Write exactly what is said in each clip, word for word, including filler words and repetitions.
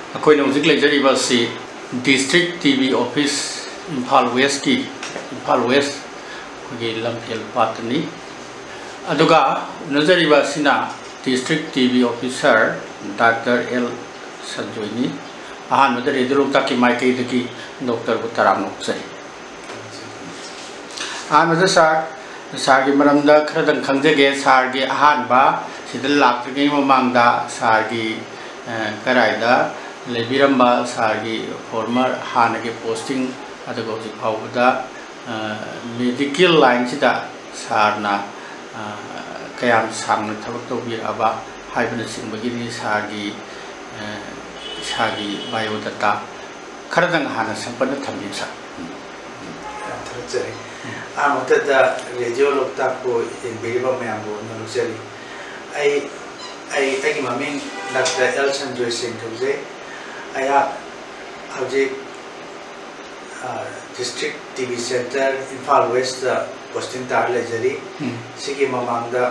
ꯑꯩꯈꯣꯏꯅ ꯍꯧꯖꯤꯛ ꯂꯩꯖꯔꯤꯕ ꯑꯁꯤ district T B office Imphal ꯋꯦꯁꯀꯤ ꯏꯝꯐꯥꯜ ꯋꯦꯁ ꯑꯩꯈꯣꯏꯒꯤ ꯂꯝꯐꯦꯜ ꯄꯥꯠꯇꯅꯤ ꯑꯗꯨꯒ ꯎꯅꯖꯔꯤꯕ ꯑꯁꯤꯅ district T B officer doctor L ꯁꯟꯖꯣꯏꯅꯤ ꯑꯍꯥꯟꯕꯗ ꯔꯦꯗꯤꯑꯣ ꯂꯣꯛꯇꯥꯛꯀꯤ ꯃꯥꯏꯀꯩꯗꯒꯤ ꯗꯣꯛꯇꯔꯕꯨ ꯇꯔꯥꯝꯅ ꯑꯣꯛꯆꯔꯤ ꯑꯍꯥꯟꯕꯗ ꯁꯥꯔ ꯁꯥꯔꯒꯤ ꯃꯔꯝꯗ ꯈꯔꯗꯪ ꯈꯪꯖꯒꯦ ꯁꯥꯔꯒꯤ ꯑꯍꯥꯟꯕ ꯁꯤꯗ ꯂꯥꯛꯇ꯭ꯔꯤꯉꯩ ꯃꯃꯥꯡꯗ ꯁꯥꯔꯒꯤ ꯀꯔꯥꯏꯗ ꯂꯩꯕꯤꯔꯝꯕ ꯁꯥꯔꯒꯤ ꯐꯣꯔꯃꯔ ꯍꯥꯟꯅꯒꯤ ꯄꯣꯁꯇꯤꯡ ꯑꯗꯨꯒ ꯍꯧꯖꯤꯛ ꯐꯥꯎꯕꯗ ꯃꯦꯗꯤꯀꯦꯜ ꯂꯥꯏꯟꯁꯤꯗ ꯁꯥꯔꯅ ꯀꯌꯥꯝ ꯁꯥꯡꯅ ꯊꯕꯛ ꯇꯧꯕꯤꯔꯛꯑꯕ ꯍꯥꯏꯕꯅꯆꯤꯡꯕꯒꯤꯗꯤ ꯁꯥꯔꯒꯤ ꯏꯁꯥꯒꯤ ꯕꯥꯏꯑꯣꯗꯥꯇꯥ ꯈꯔꯗꯪ ꯍꯥꯟꯅ ꯁꯝꯄꯟꯅ ꯊꯝꯕꯤꯌꯨ ꯁꯥꯔ ꯊꯥꯒꯠꯆꯔꯤ ꯑꯍꯥꯟꯕꯗ ꯔꯦꯗꯤꯑꯣ ꯂꯣꯛꯇꯥꯛꯄꯨ ꯌꯦꯡꯕꯤꯔꯤꯕ ꯃꯌꯥꯝꯕꯨ ꯅꯣꯛꯆꯔꯤ ꯑꯩ ꯑꯩ ꯑꯩꯒꯤ ꯃꯃꯤꯡ ꯗꯥꯛꯇꯔ ꯑꯦꯜ ꯁꯟꯖꯣꯏ ꯁꯤꯡ ꯀꯧꯖꯩ ꯑꯩꯍꯥꯛ ꯍꯧꯖꯤꯛ ꯗꯤꯁꯇ꯭ꯔꯤꯛ ꯇꯤ ꯕꯤ ꯁꯦꯟꯇꯔ ꯏꯝꯐꯥꯜ ꯋꯦꯁꯇ ꯄꯣꯁꯇꯤꯡ ꯇꯥꯔ ꯂꯩꯖꯔꯤ ꯁꯤꯒꯤ ꯃꯃꯥꯡꯗ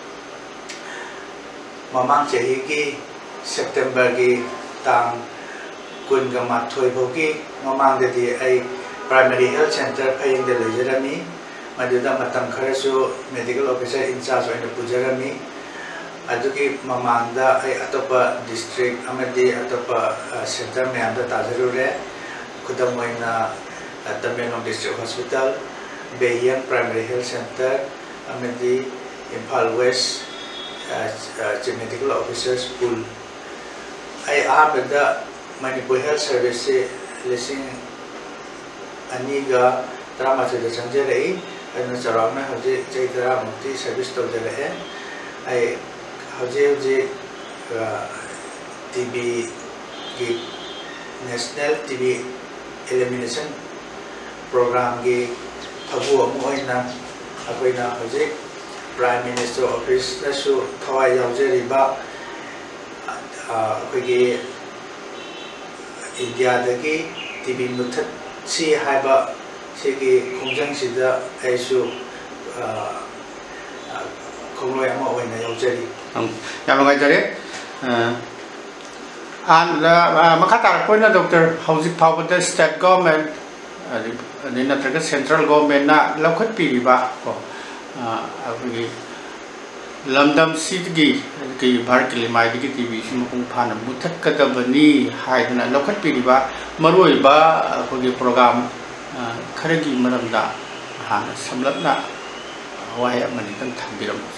ꯃꯃꯥꯡ ꯆꯍꯤꯒꯤ ꯁꯦꯞꯇꯦꯝꯕꯔꯒꯤ ꯇꯥꯡ ꯀꯨꯟꯒ ꯃꯥꯊꯣꯏ ꯐꯥꯎꯒꯤ ꯃꯃꯥꯡꯗꯗꯤ ꯑꯩ ꯄ꯭ꯔꯥꯏꯃꯥꯔꯤ ꯍꯦꯜꯊ ꯁꯦꯟꯇꯔ ꯐꯌꯦꯡꯗ ꯂꯩꯖꯔꯝꯃꯤ ꯃꯗꯨꯗ ꯃꯇꯝ ꯈꯔꯁꯨ ꯃꯦꯗꯤꯀꯦꯜ ꯑꯣꯐꯤꯁꯔ ꯏꯟꯆꯥꯔꯖ ꯑꯣꯏꯅ ꯄꯨꯖꯔꯝꯃꯤ ꯑꯗꯨꯒꯤ ꯃꯃꯥꯡꯗ ꯑꯩ ꯑꯇꯣꯞꯄ ꯗꯤꯁꯇ꯭ꯔꯤꯛ ꯑꯃꯗꯤ ꯑꯇꯣꯞꯄ ꯁꯦꯟꯇꯔ ꯃꯌꯥꯝꯗ ꯇꯥꯖꯔꯨꯔꯦ ꯈꯨꯗꯝ ꯑꯣꯏꯅ ꯇꯃꯦꯡꯂꯣꯡ ꯗꯤꯁꯇ꯭ꯔꯤꯛ ꯍꯣꯁꯄꯤꯇꯥꯜ ꯕꯦꯍꯤꯌꯝ ꯄ꯭ꯔꯥꯏꯃꯥꯔꯤ ꯍꯦꯜꯊ ꯁꯦꯟꯇꯔ ꯑꯃꯗꯤ Imphal west chief medical officer school ꯑꯩ ꯑꯍꯥꯟꯕꯗ ꯃꯅꯤꯄꯨꯔ ꯍꯦꯜꯊ ꯁꯔꯚꯤꯁꯁꯤ ꯂꯤꯁꯤꯡ ꯑꯅꯤꯒ ꯇꯔꯥꯃꯥꯊꯣꯏꯗ ꯆꯪꯖꯔꯛꯏ ꯑꯗꯨꯅ ꯆꯥꯎꯔꯥꯛꯅ ꯍꯧꯖꯤꯛ ꯆꯍꯤ ꯇꯔꯥꯃꯨꯛꯇꯤ ꯁꯔꯚꯤꯁ ꯇꯧꯖꯔꯛꯑꯦ ꯑꯩ ꯍꯧꯖꯤꯛ ꯍꯧꯖꯤꯛ ꯇꯤ ꯕꯤꯒꯤ ꯅꯦꯁꯅꯦꯜ ꯇꯤ ꯕꯤ ꯑꯦꯂꯤꯃꯤꯅꯦꯁꯟ ꯄ꯭ꯔꯣꯒ꯭ꯔꯥꯝꯒꯤ ꯊꯧꯕꯨ ꯑꯃ ꯑꯣꯏꯅ ꯑꯩꯈꯣꯏꯅ ꯍꯧꯖꯤꯛ ꯄ꯭ꯔꯥꯏꯝ ꯃꯤꯅꯤꯁꯇꯔ ꯑꯣꯐꯤꯁꯇꯁꯨ ꯊꯋꯥꯏ ꯌꯥꯎꯖꯔꯤꯕ ꯑꯩꯈꯣꯏꯒꯤ ꯏꯟꯗꯤꯌꯥꯗꯒꯤ ꯇꯤ ꯕꯤ ꯃꯨꯠꯊꯠꯁꯤ ꯍꯥꯏꯕ ꯁꯤꯒꯤ ꯈꯣꯡꯖꯪꯁꯤꯗ ꯑꯩꯁꯨ ꯈꯣꯡꯂꯣꯏ ꯑꯃ ꯑꯣꯏꯅ ꯌꯥꯎꯖꯔꯤ ꯌꯥꯝ ꯅꯨꯡꯉꯥꯏꯖꯔꯦ ꯑꯍꯥꯟꯕꯗ ꯃꯈꯥ ꯇꯥꯔꯛꯄ ꯑꯣꯏꯅ ꯗꯣꯛꯇꯔ ꯍꯧꯖꯤꯛ ꯐꯥꯎꯕꯗ ꯁ꯭ꯇꯦꯠ ꯒꯣꯚꯔꯟꯃꯦꯟ ꯑꯗꯩ ꯅꯠꯇ꯭ꯔꯒ ꯁꯦꯟꯇ꯭ꯔꯦꯜ ꯒꯣꯚꯔꯟꯃꯦꯟꯠꯅ ꯂꯧꯈꯠꯄꯤꯔꯤꯕ ꯀꯣ ꯑꯩꯈꯣꯏꯒꯤ ꯂꯝꯗꯝꯁꯤꯗꯒꯤ ꯚꯥꯔꯠꯀꯤ ꯂꯩꯃꯥꯏꯗꯒꯤ ꯇꯤ ꯕꯤꯁꯤ ꯃꯄꯨꯡ ꯐꯥꯅ ꯃꯨꯠꯊꯠꯀꯗꯕꯅꯤ ꯍꯥꯏꯗꯨꯅ ꯂꯧꯈꯠꯄꯤꯔꯤꯕ ꯃꯔꯨꯑꯣꯏꯕ ꯑꯩꯈꯣꯏꯒꯤ ꯄ꯭ꯔꯣꯒ꯭ꯔꯥꯝ ꯈꯔꯒꯤ ꯃꯔꯝꯗ ꯍꯥꯟꯅ ꯁꯝꯂꯞꯅ ꯋꯥꯍꯩ ꯑꯃꯅꯤꯇꯪ ꯊꯝꯕꯤꯔꯝꯃꯨ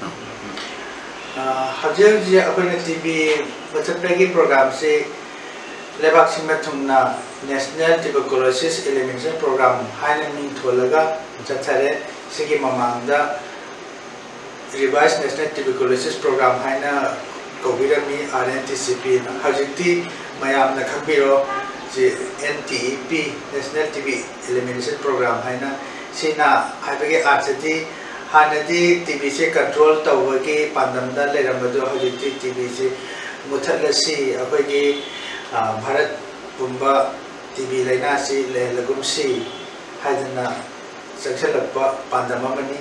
ꯍꯧꯖꯤꯛ ꯍꯧꯖꯤꯛ ꯑꯩꯈꯣꯏꯅ ꯇꯤ ꯕꯤ ꯃꯨꯠꯊꯠꯄꯒꯤ ꯄ꯭ꯔꯣꯒ꯭ꯔꯥꯝꯁꯤ ꯂꯩꯕꯥꯛ ꯁꯤꯟꯕ ꯊꯨꯡꯅ ꯅꯦꯁꯅꯦꯜ ꯇ꯭ꯌꯨꯕꯔꯀꯨꯂꯣꯁꯤꯁ ꯑꯦꯂꯤꯃꯤꯅꯦꯁꯟ ꯄ꯭ꯔꯣꯒ꯭ꯔꯥꯝ ꯍꯥꯏꯅ ꯃꯤꯡ ꯊꯣꯜꯂꯒ ꯆꯠꯊꯔꯦ ꯁꯤꯒꯤ ꯃꯃꯥꯡꯗ ꯔꯤꯚꯥꯏꯁ ꯅꯦꯁꯅꯦꯜ ꯇ꯭ꯌꯨꯕꯔꯀꯨꯂꯣꯁꯤꯁ ꯄ꯭ꯔꯣꯒ꯭ꯔꯥꯝ ꯍꯥꯏꯅ ꯀꯧꯕꯤꯔꯝꯃꯤ ꯑꯥꯔ ꯑꯦꯟ ꯇꯤ ꯁꯤ ꯄꯤ ꯍꯧꯖꯤꯛꯇꯤ ꯃꯌꯥꯝꯅ ꯈꯪꯕꯤꯔꯣ ꯁꯤ N T E P national T B elimination program ꯍꯥꯏꯅ ꯁꯤꯅ ꯍꯥꯏꯕꯒꯤ ꯑꯥꯔꯊꯗꯤ ꯍꯥꯟꯅꯗꯤ ꯇꯤ ꯕꯤꯁꯤ ꯀꯟꯇ꯭ꯔꯣꯜ ꯇꯧꯕꯒꯤ ꯄꯥꯟꯗꯝꯗ ꯂꯩꯔꯝꯕꯗꯣ ꯍꯧꯖꯤꯛꯇꯤ ꯇꯤ ꯕꯤꯁꯤ ꯃꯨꯠꯊꯠꯂꯁꯤ ꯑꯩꯈꯣꯏꯒꯤ ꯚꯥꯔꯠ ꯄꯨꯝꯕ ꯇꯤ ꯕꯤ ꯂꯩꯅꯥꯁꯤ ꯂꯩꯍꯜꯂꯒꯨꯝꯁꯤ ꯍꯥꯏꯗꯅ ꯆꯪꯁꯤꯜꯂꯛꯄ ꯄꯥꯟꯗꯝ ꯑꯃꯅꯤ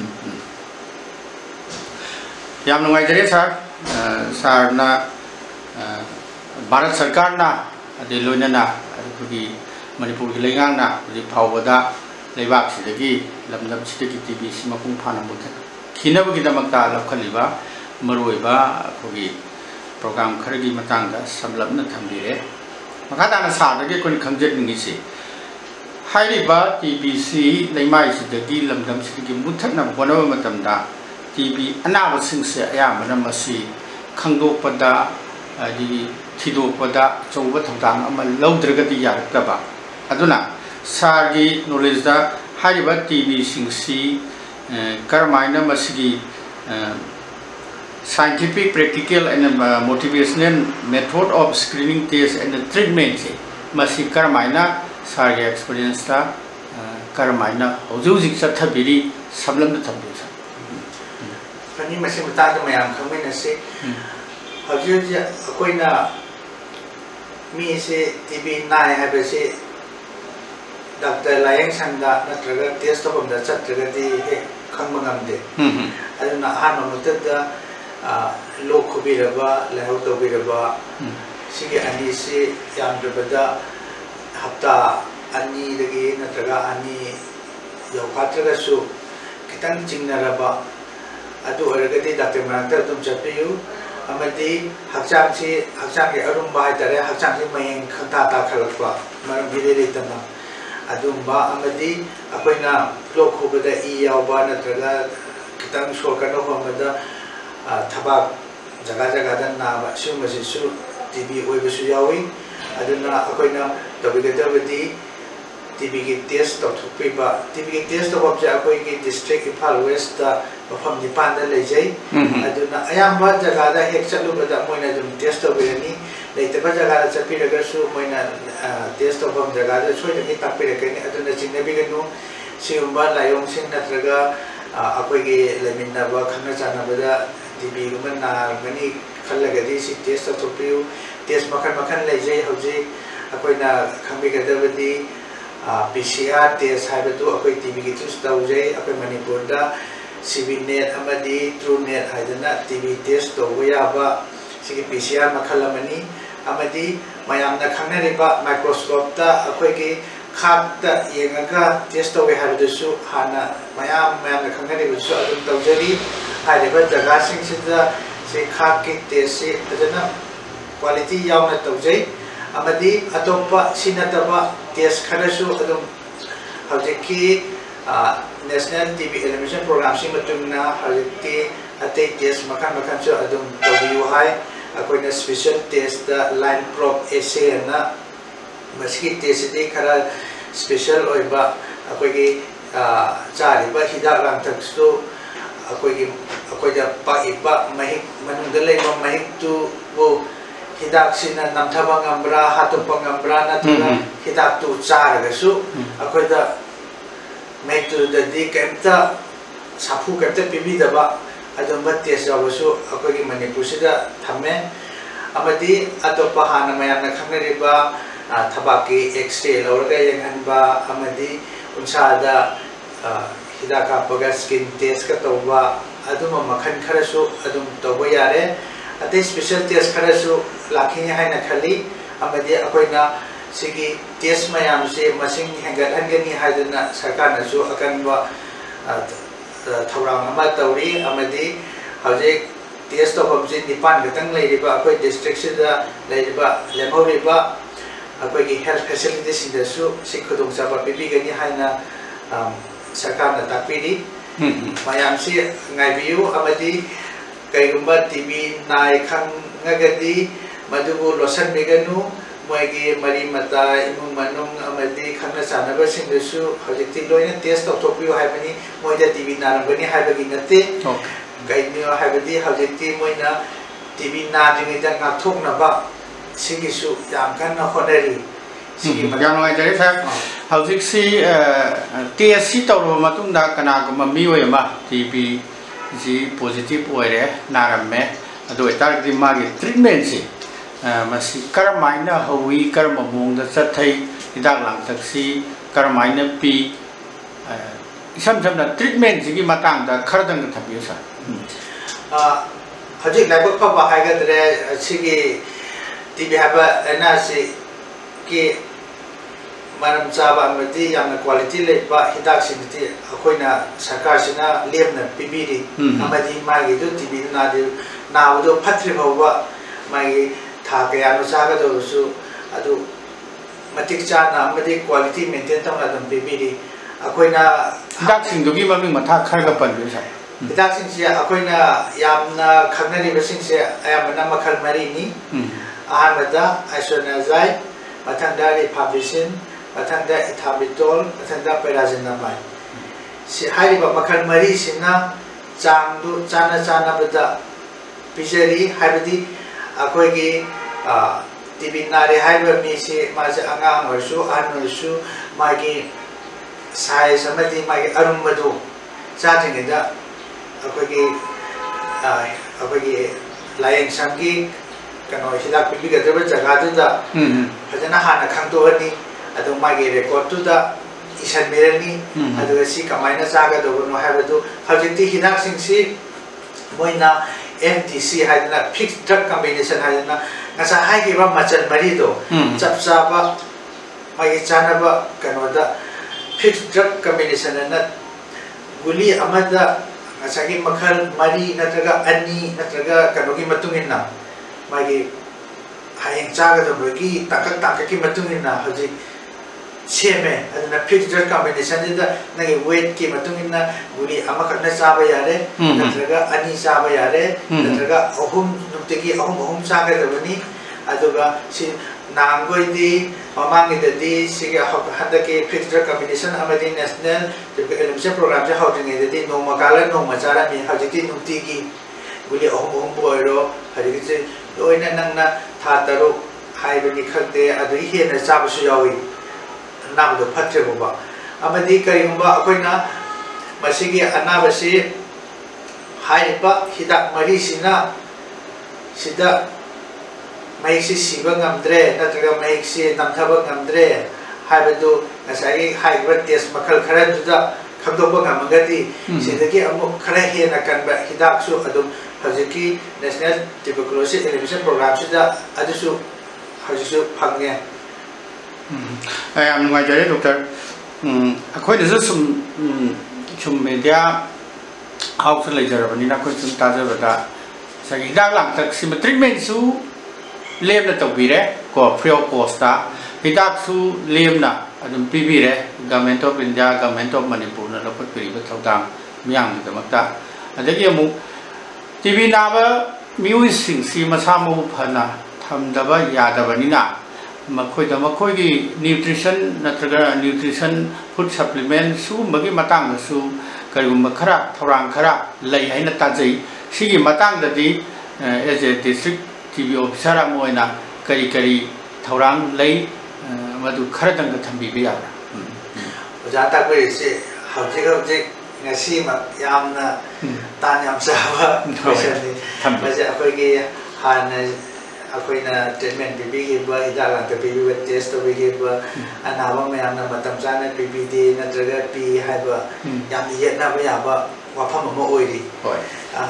ꯌꯥꯝ ꯅꯨꯡꯉꯥꯏꯖꯔꯦ ꯁꯥꯔ ꯁꯥꯔꯅ ꯚꯥꯔꯠ ꯁꯔꯀꯥꯔꯅ ꯑꯗꯩ ꯂꯣꯏꯅꯅ ꯑꯩꯈꯣꯏꯒꯤ ꯃꯅꯤꯄꯨꯔꯒꯤ ꯂꯩꯉꯥꯛꯅ ꯍꯧꯖꯤꯛ ꯐꯥꯎꯕꯗ ꯂꯩꯕꯥꯛꯁꯤꯗꯒꯤ ꯂꯝꯗꯝꯁꯤꯗꯒꯤ ꯇꯤ ꯕꯤꯁꯤ ꯃꯄꯨꯡ ꯐꯥꯅ ꯃꯨꯠꯊꯠꯈꯤꯅꯕꯒꯤꯗꯃꯛꯇ ꯂꯧꯈꯠꯂꯤꯕ ꯃꯔꯨꯑꯣꯏꯕ ꯑꯩꯈꯣꯏꯒꯤ ꯄ꯭ꯔꯣꯒ꯭ꯔꯥꯝ ꯈꯔꯒꯤ ꯃꯇꯥꯡꯗ ꯁꯝꯂꯞꯅ ꯊꯝꯕꯤꯔꯦ ꯃꯈꯥ ꯇꯥꯅ ꯁꯥꯔꯗꯒꯤ ꯑꯩꯈꯣꯏꯅ ꯈꯪꯖꯅꯤꯡꯉꯤꯁꯤ ꯍꯥꯏꯔꯤꯕ ꯇꯤ ꯕꯤꯁꯤ ꯂꯩꯃꯥꯏꯁꯤꯗꯒꯤ ꯂꯝꯗꯝꯁꯤꯗꯒꯤ ꯃꯨꯠꯊꯠꯅꯕ ꯍꯣꯠꯅꯕ ꯃꯇꯝꯗ ꯇꯤ ꯕꯤ ꯑꯅꯥꯕꯁꯤꯡꯁꯦ ꯑꯌꯥꯝꯕꯅ ꯃꯁꯤ ꯈꯪꯗꯣꯛꯄꯗ ꯍꯥꯏꯗꯤ ꯊꯤꯗꯣꯛꯄꯗ ꯑꯆꯧꯕ ꯊꯧꯗꯥꯡ ꯑꯃ ꯂꯧꯗ꯭ꯔꯒꯗꯤ ꯌꯥꯔꯛꯇꯕ ꯑꯗꯨꯅ ꯁꯥꯔꯒꯤ ꯅꯣꯂꯦꯖꯗ ꯍꯥꯏꯔꯤꯕ ꯇꯤ ꯕꯤꯁꯤꯡꯁꯤ ꯀꯔꯝꯍꯥꯏꯅ ꯃꯁꯤꯒꯤ scientific, practical and uh, motivational method of screening test and treatment se masi karamaina sarge experience ta karamaina hojujik chathabiri samlam da thambi sa pani masi mata da mayam khamina se hojuji akoina mi se T B nine haiba se doctor layang sangda natraga test to bamda chatraga di khangma ngamde aduna hanma mutada ꯂꯣꯛ ꯈꯨꯕꯤꯔꯕ ꯂꯥꯏꯍꯧ ꯇꯧꯕꯤꯔꯕ सिगी अनि से यामद्रबदा हप्ता अनि दगी नत्रगा अनि यौफात्रगसु खितंग चिंगनरबा अदु अरगदी doctor मनाक्ता तुम चपियु अमदी हक्चांग से हक्चांग के अरुम्बा हाइतरे हक्चांग से मयंग खंता ता खलकपा मरम बिलेलेतना अदुम्बा अमदी अखोइना लोक होबदा इ यावबा नत्रगा खितंग सोकनो होमदा थबाक जगह जगह दा नाबा सिमसिसु टीबी ओइबसु यावी अदुना अखोइना तबिगदबदी टीबी के टेस्ट तौथुपीबा टीबी के टेस्ट तौबजे अखोइ के डिस्ट्रिक्ट इम्फाल वेस्ट दा मफम निपान दा लेजै अदुना अयाम्बा जगह दा हेक चलुबदा मोइना दुम टेस्ट तौबेनी लेतबा जगह दा चपिरगसु मोइना टेस्ट तौबम जगह दा सोइदगी तापिरकनी अदुना चिंगबिगनु सिगुम्बा लायोंग सिंग नत्रगा अखोइ के लेमिनबा खना चानबदा टीबी गुमन नागनी खल्लगदी सि टेस्ट तौथुपियु टेस्ट मखन मखन लेजै हौजे अखोइना खंबिगदबदी पीसीआर टेस्ट है टीवी की चूस तौजे Manipur CB NAAT Truenat है टीवी टेस्ट तौब याब पीसीआर मखलमनी मैम खंगरीब माइक्रोस्कोप अखोई खाद येगा टेस्ट तौे है हाँ मैम मैम खंगरीबू तौजरी जगह से खाद की टेस्ट से फजना क्वालिटी यावना तौजे अमदी अतोप सिनतब टेस्ट खरसु अदुम हौजिकी नेशनल टीवी एलिमिनेशन प्रोग्राम से मतुंगना हौजिकी अते टेस्ट मखन मखन सु अदुम तौबियु हाय अखोइना स्पेशल टेस्ट द लाइन प्रोब एसे ना मस्की टेस्ट दे खरा स्पेशल ओइबा अखोइगी चारिबा हिदाक लांथक्सु अखोइगी अखोइदा पाइबा महिक मनुंदा लेबा महिक तु वो हिदाक सिना नमथबा ngambra hatupa ngambra natuna hidak tu charagasu akoida maitu da di kemta sapu kemta pibi daba adumba test jawasu akoigi manipur sida thame amadi atopa hana mayamna khangnariba thabaki x-ray lawraga yenghanba amadi unsada hidaka paga skin test ka tawba aduma makhan kharasu adum tawba yare अते special test खरसु लाखिने हाइना खली अमदि अखोइना सिगी test मयाम से मसिंग हेंगतहनगनी हाइदना सरकारनसु अकनबा थौरांग अमा तौरी अमदि हौजे test तौबजे निपान गतंग लेरिबा अखोइ district सिदा लेरिबा लेमौरिबा अखोइगी health facility सिदसु सि खुदुंगचाबा पिबिगनी हाइना सरकारना ताकपिरी मयाम से ngaibiyu अमदि कईगुम्बा टीवी नाय खंगगदी मधुबु लोसन बिगनु मोइगे मरी मता इमुंग मनुंग अमदि खंगना चानबसिंगसु हजिति लोइना टेस्ट तौथोपियो हाइबनी मोइदा टीवी नारंगनी हाइबगी नते कईनियो हाइबदी हजिति मोइना टीवी नादिंगिदा ngathoknaba सिगिसु याम कन्ना होनरी सिगी याम नोइजरे सर हजिक्सी टेस्ट सी तौरबा मतुंगदा कनागुमा मिओयमा टीवी जी पॉजिटिव ओइरे नारमे अदो तारगदि मागी ट्रीटमेंट से मसी करमाइना हवी कर्म मोंग चथै हिदाक लांथक्सी करमाइना पी इसम समना ट्रीटमेंट जी मतंग दा खरदंग थबियो सर अ हजिक लाइबक फबा हाइगदरे सिगी टीबी हाबा एना से के मरम चाबा अमदि यामना क्वालिटी लेबा हिदाक सिनति अखोइना सरकार सिना लेमना पिबिरी अमदि मागी दो टीबी नादि नावदो फत्रि भौबा मागी था कयानो चागदोसु अदु मतिक चाना अमदि क्वालिटी मेंटेन तमना दम पिबिरी अखोइना हिदाक सिंदुगी ममिंग मथा खरगा पनबि सा हिदाक सिंसे अखोइना यामना खगनरि बसिंसे आयामना मखल मरिनी अहानदा आइसोनाजाइड मथंदा रिफाबिसिन मथंदा इथाबिटोल मथंदा पैराजिनामाइड सि हाइबा मखल मरी सिना चांगदु चाना चाना बदा पिजरी हाइबदी अखोइगी टीबी नारे हाइबा मिसे मासे अंगांग वर्सु आनवर्सु मागी साइज अमदि मागी अरुमबदु चाथिंगदा अखोइगी अखोइगी लायंग संगी कनो हिदाक पिबिगदब जगादुदा फजना हाना खंगदोनी अदु मागी रेकॉर्डुदा इसन मेरनी अदु सि कमाइना चागदबनो हाइबदु हजिति हिदाक सिंगसि मोइना M D C haidana fixed drug combination haidana ngasa hai ki ba machan mari do chap cha ba mai chana ba kanoda fixed drug combination na guli amada ngasa ki makhal mari natraga ani natraga kanogi matungin na mai hayang chaga do gi takak takak ki matungin na haji cheme aduna fixed drug combination da nagi weight ki matungin na guli amakak na chaba yare natraga ani chaba yare natraga ahum nutegi ahum ahum chaga do bani aduga si nangoi di mamangi da di sige hada ki fixed drug combination amadi national elimination program ja holding da di no makala no machara mi hajiti nutegi guli ahum ahum boiro hajiti se loina nangna tha taru haibani khakde adu hi na chaba su yawi nam do phatre boba amadi kai humba akoina masigi anabasi haiba hidak mari sina sida maiksi siba ngamdre natraga maiksi namthaba ngamdre haibadu ngasai haiba test makhal khara duda khangdoba ngamagati sidagi amu khara hena kanba hidak su adum hajiki national tuberculosis elimination program sida adusu hajisu phangne I'm going to doctor. I quite a some some media house later, but in a question Tazavata. So he got like some treatment to leave the Tobire, go free of costa. He got to leave na and Pibire, government of India, government of Manipur, and put people down, young the Mata. And then you move T V Nava music, see Masamu Pana, Tamdava Yadavanina. Makoi da makoi ki nutrition natraga nutrition food supplement su magi matang da su karigumba khara thorang khara lei haina tajai sigi matang da di as a district T V officer amoina kari kari thorang lei madu khara dang da thambi bi yara oja ta koi se hauji hauji ngasi ma yamna tan yam sa ba ni maja akoi ki han akoina treatment bibi ba idala ta bibi ba test to bibi ba anaba me amna matam chana bibi di natraga pi haiba yam yet na ba ya ba wafam ma oiri hoi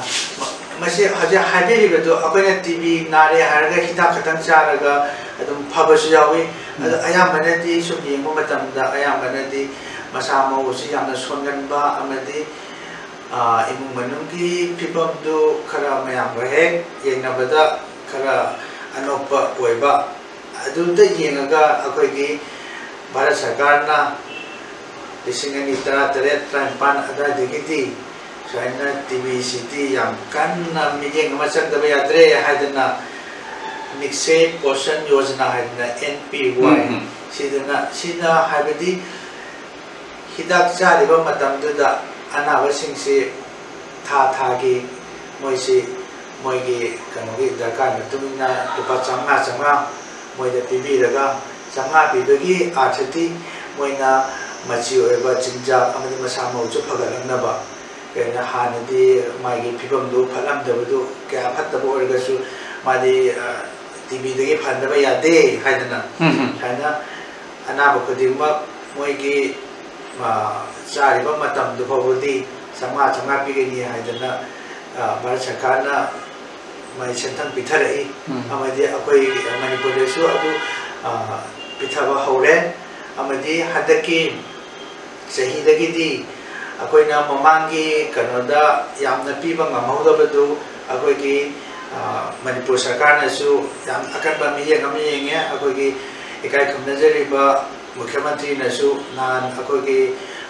masi haja haibe ri do akoina tv nare harga hita khatang charaga adum phabasu yawi ayam bane di sum yengmo matam da ayam bane di masa mau si yamna songan ba amadi imung manung ki pipam do khara mayam ba hek yengna bada khara anopa poiba aduda yengaga akoigi Bharat Sarkar na lisingani tara tare trampan ada digiti saina T V city yang kanna miyeng macam da bayadre haidana Niksay Poshan Yojana haidana N P Y sidana sina haibadi hidak chariba matam duda anaba singsi tha tha gi moisi moigi kanogi darkar tumina lupa changa changa moida pibi daga changa pibagi arthati moina machi oeba chinja amadi masama uchu phagalamnaba kaina hanadi magi pibam do phalam dabadu kya phattabo orgasu madi tv dagi phandaba yade haidana haina anaba kodima moigi ma chariba matam do phawdi changa changa pigani haidana Bharat Sarkar na mai sentang pitharai amadi akoi Manipur su adu pithaba hore amadi hadaki sahi dagi di akoi na mamangi kanoda yamna piba ngamauda badu akoi ki Manipur Sarkar na su yam akan ba miye ngami nge akoi ki ikai khumnajari ba Mukhyamantri na su nan akoi ki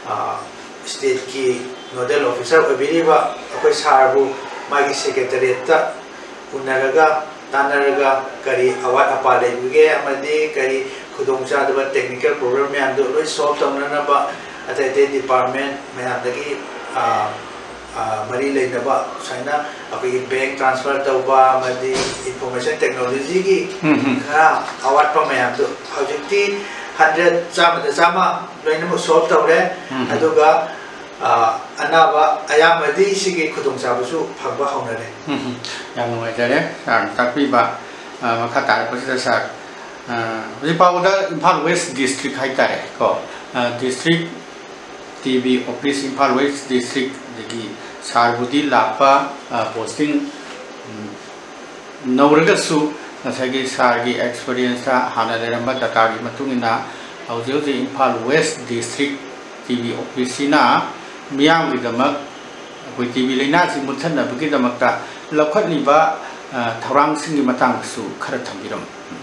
state ki nodal officer obiri ba akoi sarbu magi secretariat ta unaraga tanaraga kari awat apa lebuge amadi kari khudongcha da technical problem me ando loi solve tamna ba atai te department me andagi mari leina ba saina apai bank transfer ta ba amadi information technology gi kha awat pa me ando hojikti one hundred chama da chama loina mo solve tawre aduga anaba ayamadi sigi khudong chabusu phagba haunare yang noi jare sang takpi ba makata pasida sak ripauda Imphal West district haitare ko district T V office Imphal West district degi sarbudi lapa posting नौरगसु नसागी सागी experience ता हाना लेरंबा data की मतुंगिना हौजे हौजे Imphal west district TB office सिना मियाम की दमक कोई टीवी लेना सि मुथनबगी दमकता लखटलिबा थौरांग सिंगी मतंग सु खर थंबिरम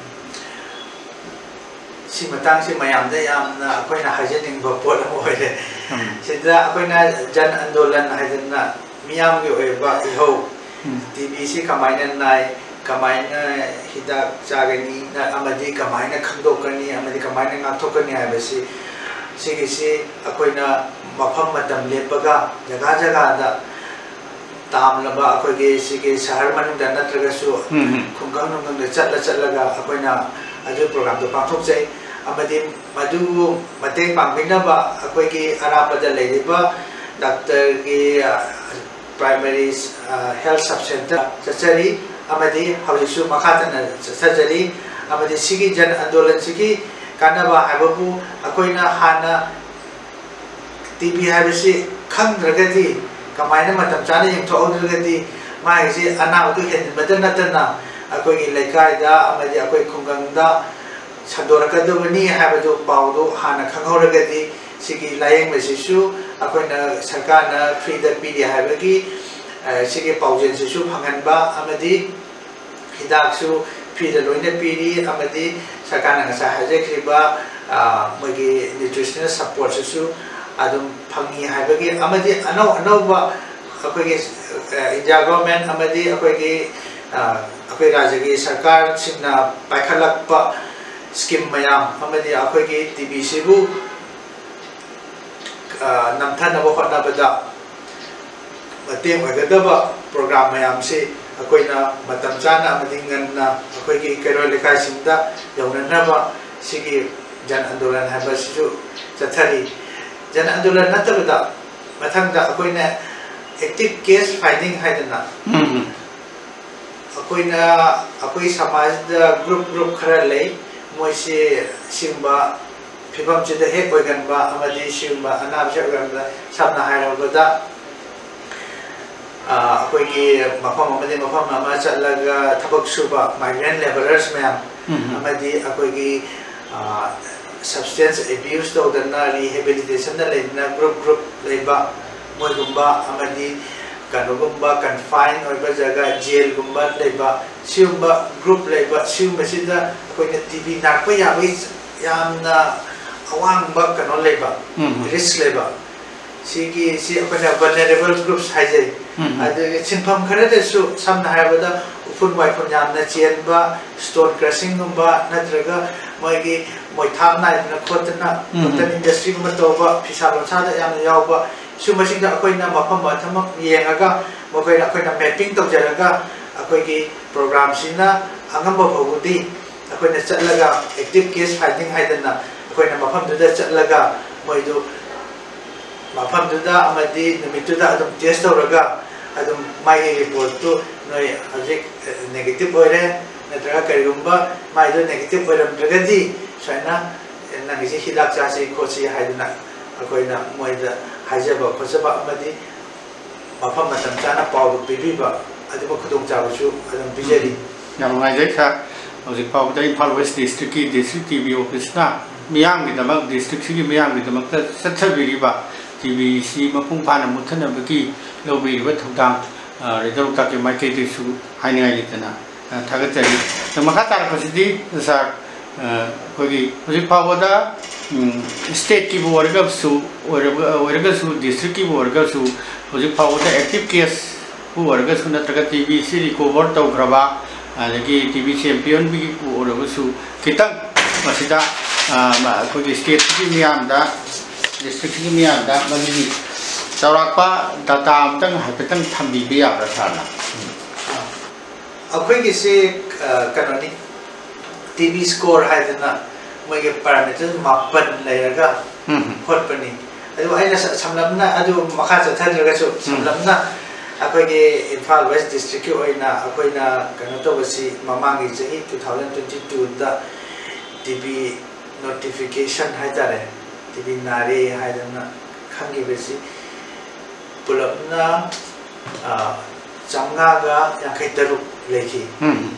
सी मतंग से मयाम दे यामना अखोइना हाजनिंग ब पोट मोइले सिदा अखोइना जन आंदोलन हाजना मियाम की ओइबा इहो टीवी सी कमाइना नाय कमाइना हिदा चागनी ना अमदी कमाइना खंदोकनी अमदी कमाइना नाथोकनी हाबसी सिगी सी अखोइना मफम मतम लेपगा जगह जगह दा तामलबा अखोगे सिगे शहर मनुदा नत्रगसु खुंगंग नुंगंग चटला चटलगा अखोइना अजु प्रोग्राम दो पाथोक जाय अमदी मदु मतेंग पांगबिनबा अखोगे अरापदा लेदिबा डॉक्टर की प्राइमरी हेल्थ सब सेंटर चचरी अमदी हौजिसु मखातन चचरी अमदी सिगी जन आंदोलन सिगी कानबा हाबबु अखोइना हाना टीवी हाबसी खंद्रगदी कमायना मतम चाने यंगथौद्रगदी माइसे अनावदु हेनबदन नतना अखोइगी लेकायदा अमदी अखोइ खुंगंगदा संदोरकदबनी हाबदु पावदो हाना खंगौरगदी सिगी लायेंग मसिसु अखोइना सरकारना फ्रीदा पीडी हाबगी सिगी पाउजेनसिसु फंगनबा अमदी हिदाकसु फ्रीदा लोइना पीडी अमदी सरकारना ngasa हाजेख्रिबा मगी न्यूट्रिशनल सपोर्ट सिसु adum phangi haibagi amadi anau anau ba akoge India government amadi akoge akoi rajya gi sarkar singna paikhalak pa scheme mayam amadi akoge T V sibu namthana ba khona bada mateng oigadaba program mayam se akoina matam chana amadi nganna akoge kairoi lekai singda yaunanaba sigi jan andolan haiba sisu chathari Jan Andolan नतबदा मथंगदा अकोइना active case finding हाइदना अकोइना अकोइ समाजदा group group खरा ले मोइसे Simba फिबम चिदा हे कोइगनबा अमदि Simba अनाबसे गनबा सबना हाइरबदा अकोइगी मफम अमदि मफम अमा चलगा थबक सुबा माइग्रेंट लेबरर्स मैम अमदि अकोइगी substance abuse to dana rehabilitation da leina group group leiba moigumba amadi kanogumba confine oiba jaga jail gumba leiba siumba group leiba siumba sida koina tv nakpa yawi yamna awang ba kano leiba risk leiba sigi si apana vulnerable groups haijai adu sinpham khare de su samna haibada ufun wai phun yamna chenba stone crushing gumba natraga moigi moi tham nai na khotna hotel industry ma toba phisa lonsa da yam yawba sumasing da akoina mafam ba thamak yengaga mokoina akoina mapping tawjaraga akoigi program sina angamba bhogudi akoina chatlaga active case fighting haidana akoina mafam da chatlaga moidu mafam da amadi nimitu da adum test tawraga adum mai report to noi ajik negative oire natraga karigumba mai do negative oiram dragadi China nangisi hidak chasi kochi haiduna akoina moida haijaba khosaba amadi mafam matam chana pawdu pibiba adiba khudong chabuchu adum bijari yang ngai jai kha hoji pawda Imphal West district ki district T V office na miyam gi damak district si gi miyam gi damak ta sathabiriba T V si mapung phana muthana baki lobiriba thudang redau ta ke mai ke su haingai litana thagatari tamakha tar pasidi sa कोई मुझे पावदा state की वर्ग सु वर्ग सु district की वर्ग सु मुझे पावदा एक्टिव केस वर्ग सु नत्रगा टीवी से रिकवर तौग्रबा अदगी टीवी चैंपियन भी वर्ग सु खितंग मसिदा कोई स्टेट की मियामदा डिस्ट्रिक्ट की मियामदा मगी चौरापा डाटा अमतंग हाइपतंग थंबीबे याब्रा साना अखोई किसे कनोनी T V score haidana moige parameter mapan leiraga hotpani adu aina samlamna adu makha chatharaga su samlamna akoige Imphal West district ki oina akoina kano to basi mamangi chahi two thousand twenty-two da T V notification haidare T V nare haidana khangi basi pulapna chamga ga yankai taruk lekhi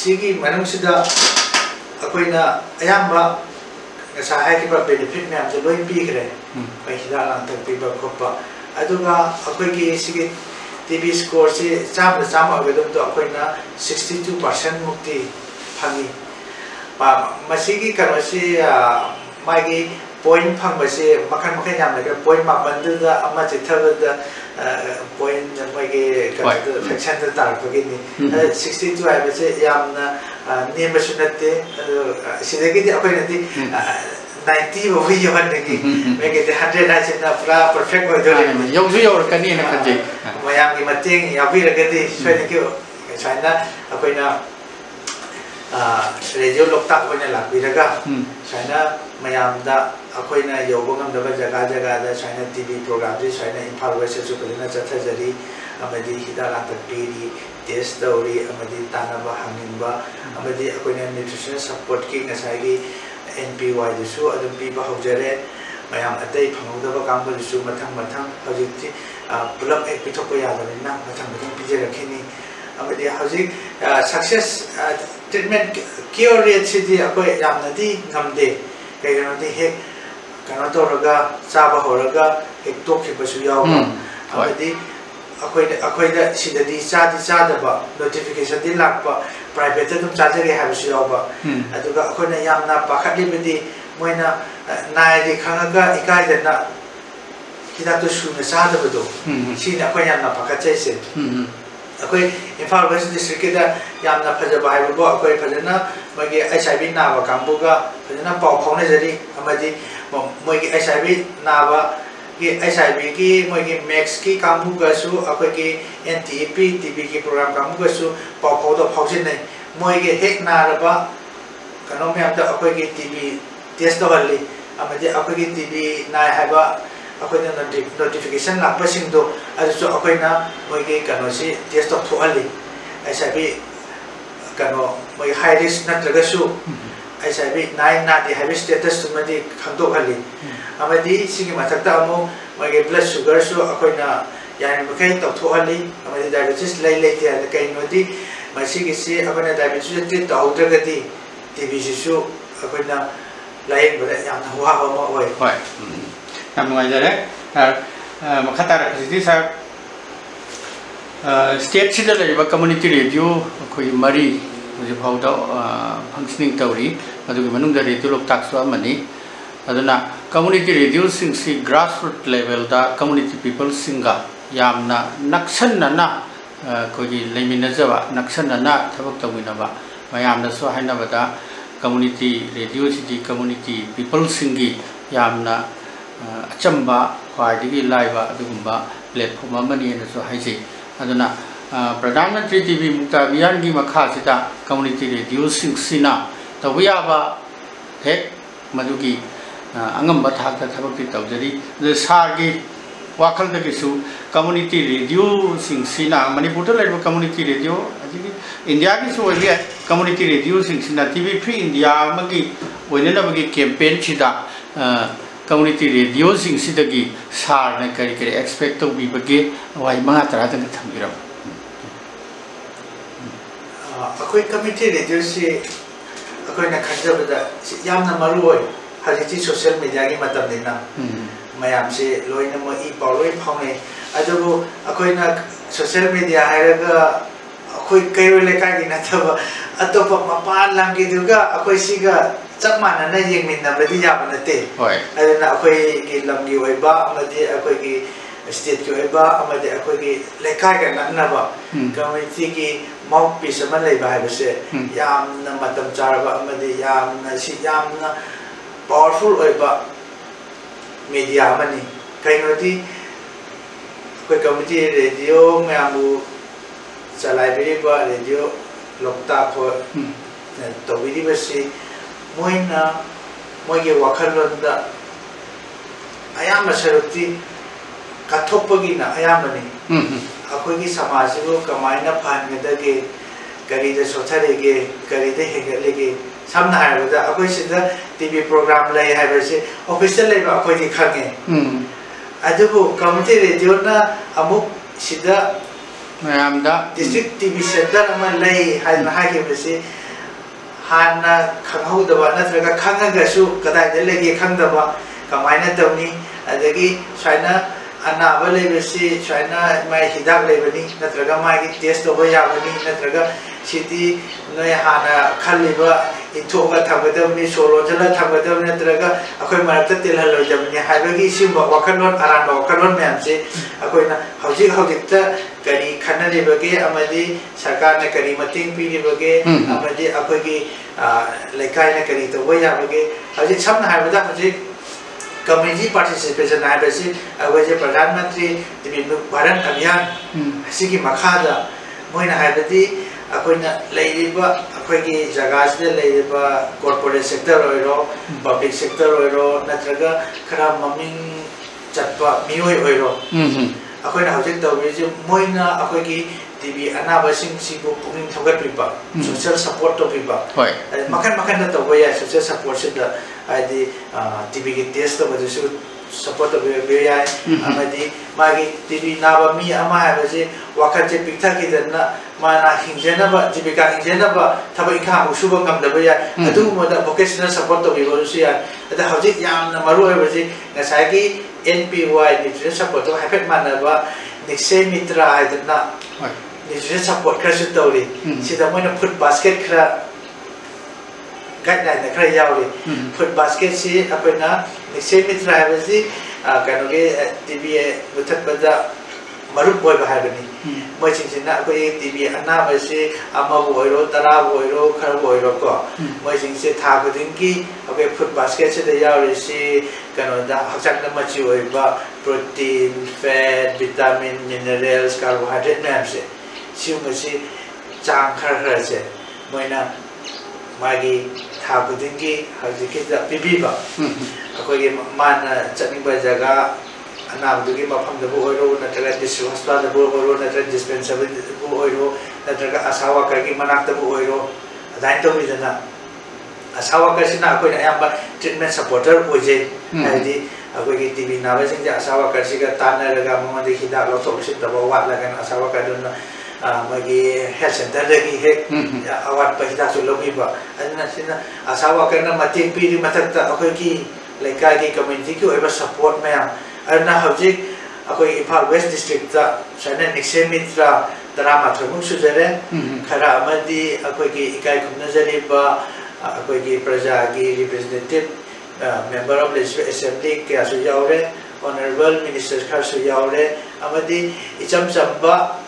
sigi manung sida akoina ayamba ngasa hai ki ba benefit me am je loi pi kre pai hida lang tak pi ba khopa aduga akoi ki sigi T V score si cham cham agedum to akoina sixty-two percent mukti phangi ba masigi karo si magi point phang ba si makhan makhan yam le point ma bandu da ama je thab da point magi fraction da tar ko gi ni sixty-two ai ba se yam na ne ma sunate sidagi di akoina di ninety wo hi yon gi magi de one hundred ai na pura perfect ho do re yau ju yau kan ni na kan ji mayam gi mateng ya bi ra ga di swai ni ki China akoina radio loktak ko na labi raga China mayam da akoina yobo ngam da jaga jaga da China T V program ji China Imphal West su ko na chatha jari amadi hidara ta piri test dori amadi tanaba hangimba amadi akoina nutrition support ki ngasai gi N P Y du su adum pi ba hojare mayam atai phangau da ba kam ba su mathang mathang hojiti pulap ek pithok ko ya da na mathang mathang pi je rakhini amadi hoji success treatment cure rate sidi akoi yamna di ngamde kaigano di he kana toraga chaba horaga ek tok ki basu yaw amadi akoi akoi da sida di cha di cha da ba notification di lakpa private dum cha jage ha basu yaw ba aduga akoi na yamna pakhali bidi moina nai di khanga ikai da na kida to su na sa da bado si na akoi yamna pakachai se akoi Imphal West district da yamna phajaba hai bo akoi phajana magi H I V na ba kambuga phajana pau phone jari amadi mogi H I V na ba ki H I V ki mogi max ki kambuga su akoi ki N T P T B ki program kambuga su pau phau do phau sin nei mogi hek na ra ba kano me amda akoi ki T B test do halli amadi akoi ki T B na hai ba akoi na notification lakpa sing do asu akoi na mogi kano si test do thoali H I V kano mogi high risk na traga su H I V nine na di high status tu madi khangdo hali amadi sigi mathakta amu mogi blood sugar su akoi na yani makai to thoali amadi diabetes lai lai ti kai no di masigi si akoi na diabetes ti to utraga di T B su akoi na lai bra yam na wa ba mo oi hoi nam ngai jare makhatar sidi sa state sida leba community radio khoi mari hoje phauda functioning tawri adugi manung da radio loktak su amani aduna community radio sing si grassroots level da community people singa yamna naksanna na khoi leimina jaba naksanna na thabak tawina ba mayamna su haina bada community radio sidi community people singi yamna achamba khwaidigi laiba adugumba platform amani na so haisi aduna Pradhan Mantri T V Mukta Abhiyan gi makha sida community radio sing sina tawiya ba hek madugi angam ba thak ta thabak ti tawjari the sar gi wakhal da gisu community radio sing sina Manipur ta laiba community radio ajigi India gi so wi community radio sing sina T V Free India magi oinana bagi campaign sida community radio sing sidagi sar na kari kari expect to bi bage wai ma tara da thamgiram akoi community radio si akoi na khajaba da yamna maroi haji social media gi matam dina mayam se loina mo i pawloi phone adugo akoi na social media hairaga akoi kayo le ka gi na thaba atopa mapan lang gi duga akoi siga chak mana na yeng min na badi ya banate hoi aduna akoi ki lamgi oi ba amadi akoi ki state ki oi ba amadi akoi ki lekai ga na na ba community ki mouthpiece ma lei ba ha base yam na matam char ba amadi yam na si yam na powerful oi ba media mani kai no ti akoi community radio ngamu chalai bi ba radio lokta ko to bi ba si moina moige wakhalon da ayama sarukti kathopagi na ayamani akoi gi samaj ko kamaina phan da ge gari da sothare ge gari da hegale ge samna ha da akoi sida T V program lai ha ba se official lai ba akoi gi khange adugo community radio na amuk sida mayamda district T V center ama lay hai na hai ke besi hanna khangau da ba na traga khanga ga su kadai de legi khangda ba kamaina tawni adagi saina ana ba lay besi saina mai hidak lay bani na traga mai ki test do ba ya bani na traga siti noi hana khalli ba ithoga thagadamni solo jala thagadamni na traga akoi marakta tel haloi jamni haibagi simba wakalon aran ba wakalon myam se akoi na hauji hauji ta kari khana de bage amadi sarkar na kari mating pi de bage amadi akoi ki laikai na kari to boya bage hauji samna haibada hauji community participation na besi awai je pradhan mantri tibinu bharat abhiyan sigi makhada moina haibadi akoina leiriba akoigi jagas de leiriba corporate sector oiro public sector oiro natraga khara maming chatpa mioi oiro akoina hojik tawiji moina akoigi tv anaba sing sibu pungin thogat pipa social support to pipa hoi makan makan na tawaya social support sida adi tv ki test to bajisu support of V I amadi magi tv naba mi ama habaje wakate pikta kidana mana hinjena ba jibika hinjena ba thaba ikha musuba ngam daba ya adu moda vocational support to bibosu ya ada hojik yamna maru habaje ngasagi N P Y nutrition support to hafet mana ba nikse mitra aidna nutrition support khasu tawri sida moina food basket khra guideline na khra yauri food basket si apena nikse mitra habaje kanoge tv muthat bada marup boy bahagani moi chingsina ko e tv ana base ama boiro tara boiro khar boiro ko moi chingse tha budin ki abe food basket se de yauri si kano da hakchak na machi oiba protein fat vitamin minerals carbohydrate nam se si masi chang khar khar se moina magi tha budin ki hajike da bibiba akoge mana chaniba jaga anam dugi mafam da bu oiro na traga district hospital da bu oiro na traga dispensary bu oiro na traga asawa ka ki manak da bu oiro adain to mi dana asawa ka sina akoi ayamba treatment supporter oje adi akoi ki tv na ba sing ja asawa ka siga tana raga mo de hida lo to sit da ba wat la kan asawa ka don magi health center da ki he awat pa hida su lo bi ba adna sina asawa ka na mating pi ri matak ta akoi ki laikai ki community ki oiba support mayam arna hojik akoi Imphal West district ta sana nikse mitra drama thomung sujare khara amadi akoi ki ikai khumna jari ba akoi ki praja ki representative member of legislative assembly ke asu yaure honorable ministers khar su yaure amadi icham chamba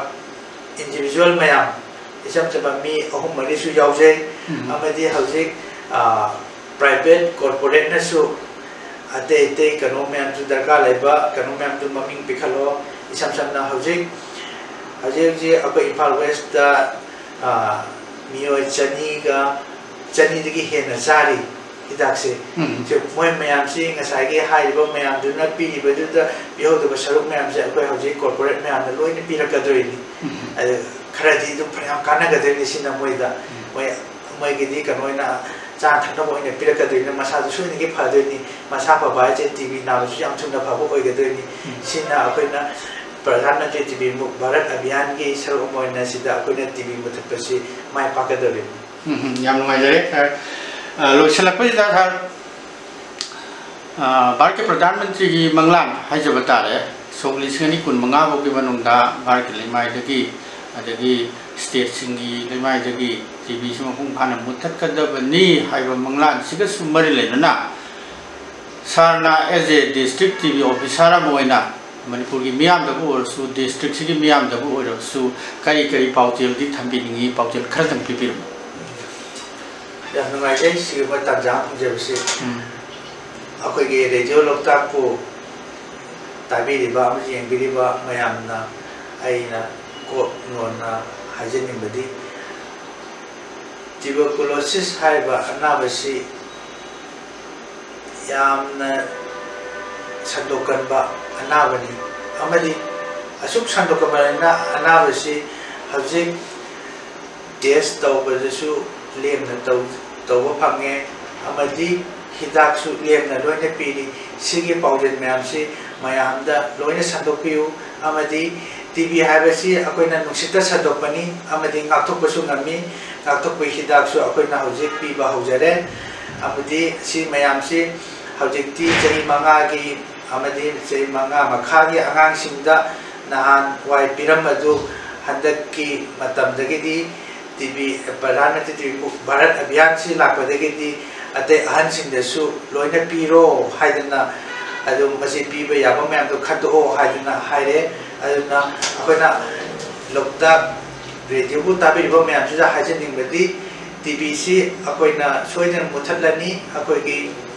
individual mayam icham chamba mi ahum mari su yauje amadi hojik private corporate na su ate ate kanu myam tu darka laiba kanu myam tu maming pikhalo isam sam na hojik hojik ji apai Imphal West da mio chani ga chani digi hena sari hidak se je moi myam si ngasai gi hai ba myam du na pi ba du da biho da saruk myam se apai hojik corporate myam na loi ni pi ra ka doi ni khara di du phram kana ga doi ni sin na moi da moi moi gi di kanu na cha thak no boine pira ka doi na masa su ni gi pha doi ni masa pa ba je tv na su yang chung na pha bo oi ga doi ni sin na akoi na pradhan mantri tv muk bharat abhiyan gi sar moi na sida akoi na tv mu thak si mai pa ka doi ni yam ngai jare lo chalak pa da thar bharat ke pradhan mantri gi manglan hai je bata re sogli singani kun manga bo gi banung da bharat ke limai de gi adagi state singi limai de gi tv sima pung phana mutat ka da bani hai ba manglan siga sumari le na sarna as a district tv officer moina manipur gi miam da bu or su district sigi miam da bu or su kari kari pautel di thambi ni pautel khar dam pi pir ya ngai ai si ba ta jang je bisi akoi gi radio lokta ko tabi ri ba ma yeng bi ri ba mayam na ai na ko ngona hajin ni badi tuberculosis haiba anabasi yamna sandokan ba anabani amadi asuk sandokan ba na anabasi hajik test tau ba su lem na tau tau ba phange amadi hidak su lem na loina piri sigi powder myam si mayam da loina sandokpiu amadi TB हाइबसी अकोइना नुसिता सदोपनी अमदि ngaktokpasu ngami ngaktokpai hidaksu अकोइना हौजिक पीबा हौजरे अमदि सि मयामसि हौजिकति चही मंगा की अमदि चही मंगा मखागी आंगांगसिंगदा नहान वाई पिरम अदु हंदकी मतमदगिदि टीबी प्रधानमंत्री टीबी भारत अभियान से लापदगिदि अते अहनसिंगदसु लोइना पीरो हाइदना अदुम मसि पीबा याबा मयामदो खदो हाइदना हाइरे अदुना अखोइना लोकता रेडियो को ताबिरिबा मयामसिदा हाइजनिंगबदि टीबी सी अखोइना सोइदन मुथलनी अखोइगी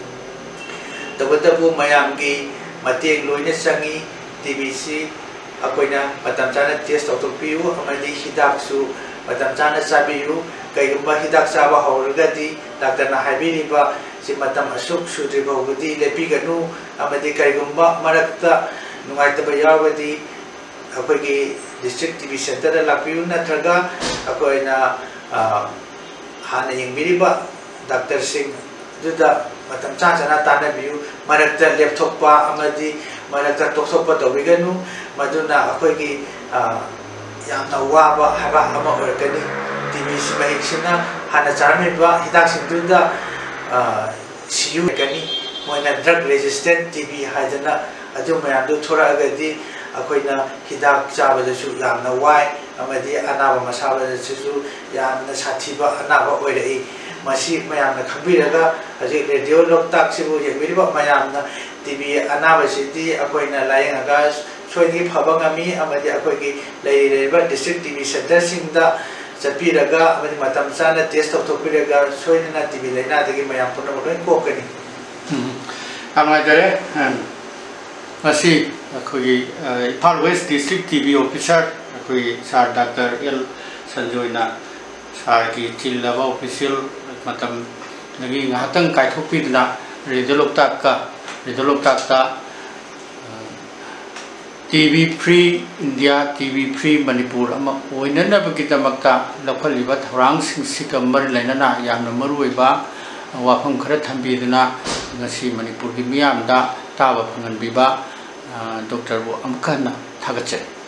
तबतबु मयामगी मतेंग लोइना संगी टीबी सी अखोइना मतम चाना टेस्ट तौथोकपियु अमदि हिदाकसु मतम चाना चाबियु कईगुंबा हिदाक चाबा हौरगदि डॉक्टरना हाइबिरिबा सि मतम असुक सुद्रिबौगदि लेपिगनु अमदि कईगुंबा मरक्ता नुगाइतबा यावदि अखोइगी डिस्ट्रिक्ट टीबी सेंटर लापियु नत्रगा अखोइना हाना यंगबिरिबा डॉक्टर सिंह दुदा मतम चाना तानबियु मरक्ता लेपथोकपा अमदि मरक्ता तोथोकपा तौबिगनु मदुना अखोइगी यामना वाबा हाबा अमा ओरकनी टीबी सी महिक्सिना हाना चारमिबा हिदाकसिंदुदा सियु कनी मोइना ड्रग रेजिस्टेंट टीबी हाइदना अदु मयामदु थोरागदि अखोइना हिदाक चाबदसु यामना वाई अमदि अनाबा मसाबदसु यामना साथीबा अनाबा ओइरई मसी मयामना खंबिरगा हजि रेडियो लोकताक सिबु यंबिरिबा मयामना टीबी अनाबसिदि अखोइना लायंगा सोइदि फबंगमी अमदि अखोइगी लेरिबा डिस्ट्रिक्ट टीबी सेंटर सिंगदा चपीरगा अमदि मतम चाना टेस्ट तौथोकपिरगा सोइदना टीबी लेनादगी मयाम पुनम लोइ कोकनी अमाजरे मसी अखोइगी Imphal west district TB officer अखोइगी सार डॉक्टर एल संजोयना सार की चिल्लाबा ऑफिशियल मतम नगी ngahatan kaithokpidna रेडियो लोकताक का रेडियो लोकताक का TB free India TB free Manipur ओइननबगिदमक्ता लखलिबा थौरांगसिंग सिका मर लेनना यामना मरुइबा वाफम खरा थंबिदना ngasi मणिपुर की मियामदा ताबा फंगनबिबा डॉक्टर बो अमखना थागचे।